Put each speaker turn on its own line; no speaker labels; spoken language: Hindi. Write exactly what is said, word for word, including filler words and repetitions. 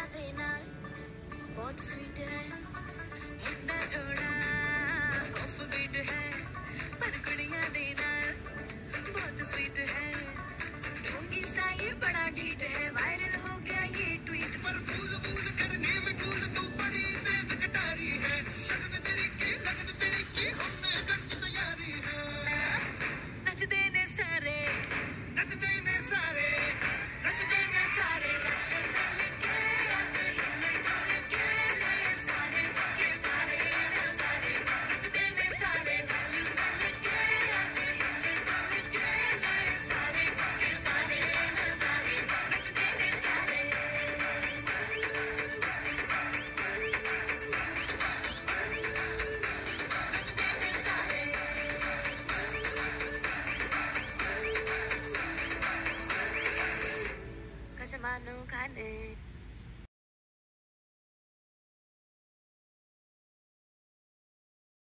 दे नाल बहुत स्वीट है, मुंडा थोड़ा ऑफ बीट है, पर कुड़ियां दे नाल बहुत स्वीट है। ढोंगी सा ये बड़ा ढीठ है, वायरल हो गया ये ट्वीट, पर फूल फूल करने में कूल तू बड़ी तेज कटारी है। शगन तेरी की लगन तेरी की हमने जग की तैयारी है। नचते ने सारे नचते ने सारे नचते ने सारे कसमानो खाने